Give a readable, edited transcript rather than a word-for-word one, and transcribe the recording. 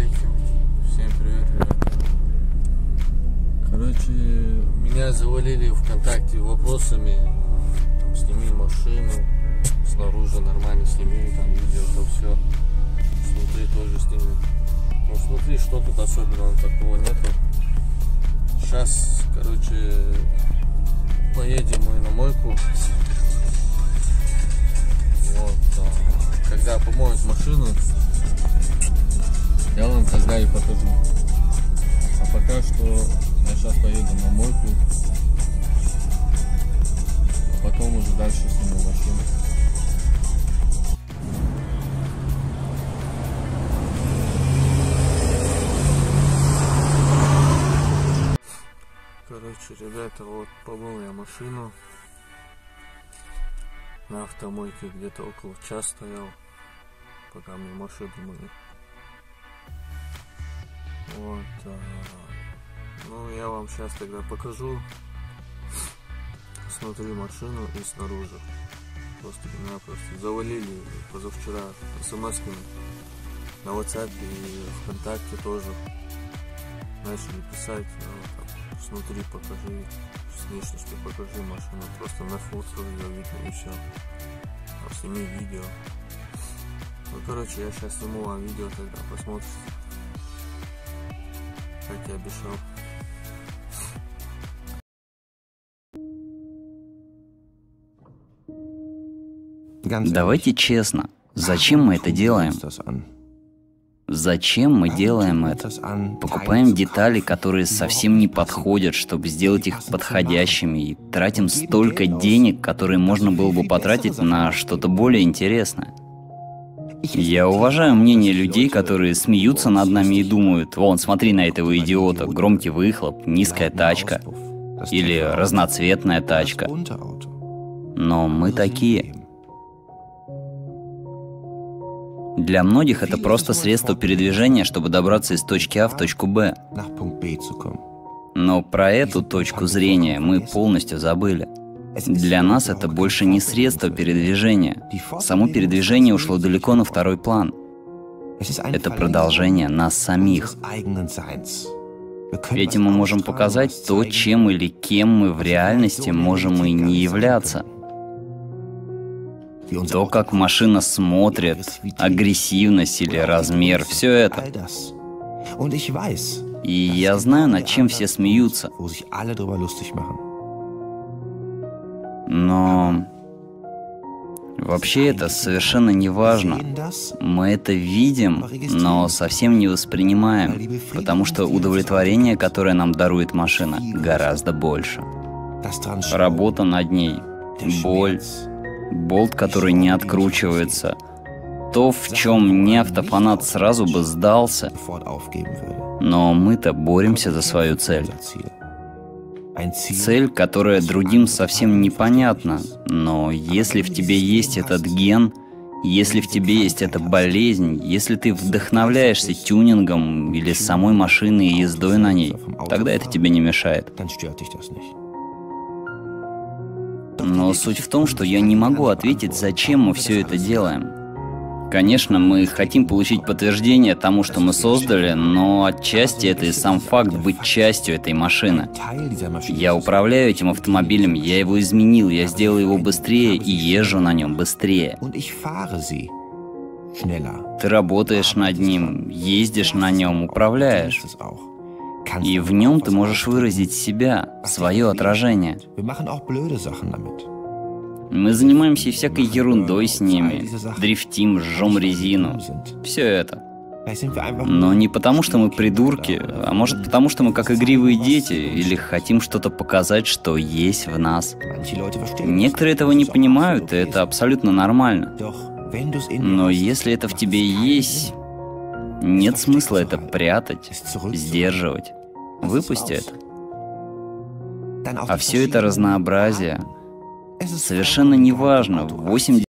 алейкум. Всем привет, ребята. Короче, меня завалили ВКонтакте вопросами. Там, сними машину, снаружи нормально сними, там видео, то все. Внутри тоже сними. Ну, смотри, что тут особенного такого нету. Сейчас, короче, поедем мы на мойку. Вот, когда помоют машину, я вам тогда и покажу. А пока что я сейчас поеду на мойку, а потом уже дальше сниму машину. Короче, ребята, вот помыл я машину. На автомойке где-то около часа стоял, пока мне машину мыли. Вот, ну я вам сейчас тогда покажу снутри машину и снаружи. Просто меня завалили позавчера смс-ками на WhatsApp и ВКонтакте тоже. Начали писать, там, снутри покажи, с внешности покажи машину, просто на фото ее видно и все. Сними видео. Ну короче, я сейчас сниму вам видео, тогда посмотрите, как я обещал. Давайте честно, зачем мы это делаем? Зачем мы делаем это? Покупаем детали, которые совсем не подходят, чтобы сделать их подходящими, и тратим столько денег, которые можно было бы потратить на что-то более интересное. Я уважаю мнение людей, которые смеются над нами и думают: вон, смотри на этого идиота, громкий выхлоп, низкая тачка или разноцветная тачка. Но мы такие. Для многих это просто средство передвижения, чтобы добраться из точки А в точку Б. Но про эту точку зрения мы полностью забыли. Для нас это больше не средство передвижения. Само передвижение ушло далеко на второй план. Это продолжение нас самих. Этим мы можем показать то, чем или кем мы в реальности можем и не являться. То, как машина смотрит, агрессивность или размер, все это. И я знаю, над чем все смеются. Но вообще это совершенно не важно. Мы это видим, но совсем не воспринимаем, потому что удовлетворение, которое нам дарует машина, гораздо больше. Работа над ней, боль, болт, который не откручивается, то, в чем не автофанат сразу бы сдался. Но мы-то боремся за свою цель. Цель, которая другим совсем непонятна, но если в тебе есть этот ген, если в тебе есть эта болезнь, если ты вдохновляешься тюнингом или самой машиной и ездой на ней, тогда это тебе не мешает. Но суть в том, что я не могу ответить, зачем мы все это делаем. Конечно, мы хотим получить подтверждение тому, что мы создали, но отчасти это и сам факт быть частью этой машины. Я управляю этим автомобилем, я его изменил, я сделал его быстрее и езжу на нем быстрее. Ты работаешь над ним, ездишь на нем, управляешь. И в нем ты можешь выразить себя, свое отражение. Мы занимаемся всякой ерундой с ними, дрифтим, жжем резину, все это. Но не потому, что мы придурки, а может потому, что мы как игривые дети, или хотим что-то показать, что есть в нас. Некоторые этого не понимают, и это абсолютно нормально. Но если это в тебе есть, нет смысла это прятать, сдерживать. Выпусти это. А все это разнообразие совершенно неважно. 80